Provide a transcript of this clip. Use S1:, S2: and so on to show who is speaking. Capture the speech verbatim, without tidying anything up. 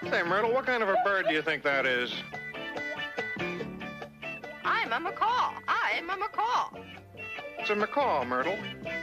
S1: Say, Myrtle, what kind of a bird do you think that is?
S2: I'm a macaw. I'm a macaw.
S1: It's a macaw, Myrtle.